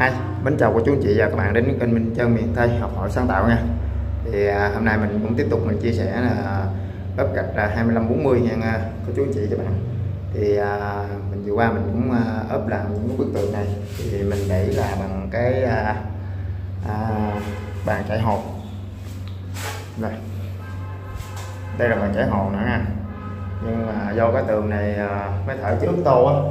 Hi, mến chào cô chú anh chị và các bạn đến với kênh Minh Trân Miền Tây học hỏi sáng tạo nha. Thì hôm nay mình cũng tiếp tục mình chia sẻ là ốp gạch là 2540 nha cô chú anh chị các bạn. Thì mình vừa qua mình cũng ốp làm những bức tượng này thì mình để là bằng cái bàn chải hột. Rồi. Đây là bàn chải hột nữa nha. Nhưng mà do cái tường này mới thở trước tô á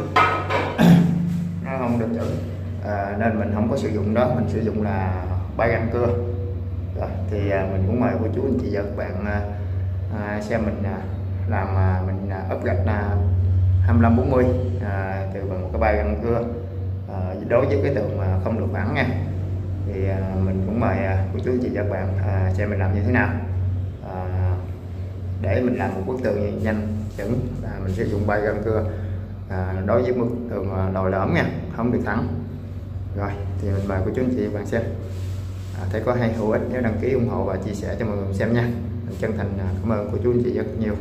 nó không được chuẩn, nên mình không có sử dụng đó, mình sử dụng là ba găng cưa. Rồi thì mình cũng mời cô chú anh chị và các bạn xem mình làm mình ốp gạch 2540 từ bằng một cái ba găng cưa đối với cái tường mà không được phẳng nha. Thì mình cũng mời cô chú anh chị và các bạn xem mình làm như thế nào. Để mình làm một bức tường nhanh chuẩn là mình sử dụng ba găng cưa đối với bức tường lồi lõm nha, không được thẳng. Rồi thì mình mời cô chú anh chị và bạn xem. Thấy có hay hữu ích nhớ đăng ký ủng hộ và chia sẻ cho mọi người xem nha. Mình chân thành cảm ơn cô chú anh chị rất nhiều.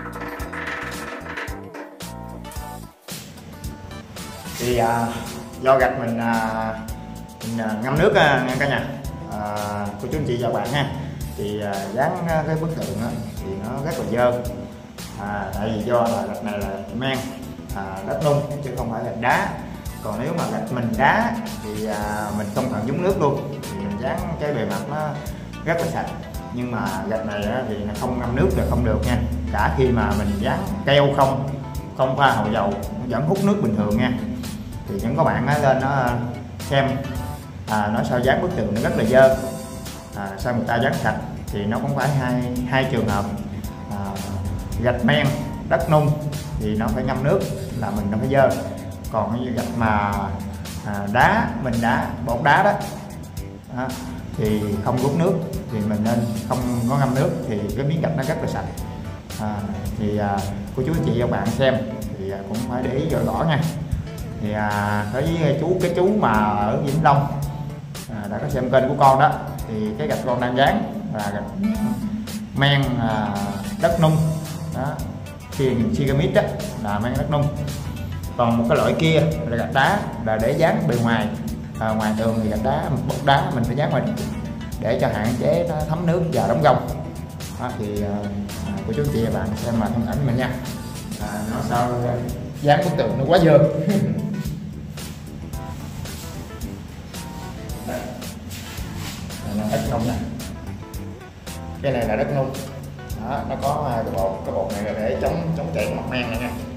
Thì do gạch mình ngâm nước nha cả nhà, cô chú anh chị và bạn ha, thì dán cái bức tượng thì nó rất là dơ, tại vì do là gạch này là men đất nung chứ không phải là đá. Còn nếu mà gạch mình đá thì mình không cần nhúng nước luôn, thì mình dán cái bề mặt nó rất là sạch. Nhưng mà gạch này thì nó không ngâm nước là không được nha, cả khi mà mình dán keo không pha hậu dầu vẫn hút nước bình thường nha. Thì những các bạn lên nó xem nó sao dán bức tượng nó rất là dơ, sao người ta dán sạch, thì nó cũng phải hai trường hợp. Gạch men đất nung thì nó phải ngâm nước là mình nó phải dơ. Còn cái gạch mà đá, mình đá bột đá đó thì không rút nước, thì mình nên không có ngâm nước thì cái miếng gạch nó rất là sạch. Thì cô chú anh chị và bạn xem thì cũng phải để ý rõ nha. Thì đối với cái chú mà ở Vĩnh Long đã có xem kênh của con đó, thì cái gạch con đang dán là gạch men đất nung đó, Sigamit đó là men đất nung. Còn một cái loại kia là gạch đá, là để dán bề ngoài, ngoài tường thì gạch đá, bột đá mình phải dán ngoài để cho hạn chế nó thấm nước và đóng gông. Thì cô chú chị và bạn xem mà thông ảnh mình nha, nó sao dán bức tượng nó quá dơ. Đây là đất nung nè, cái này là đất nung đó, nó có cái bột này là để chống chảy mặt men này nha.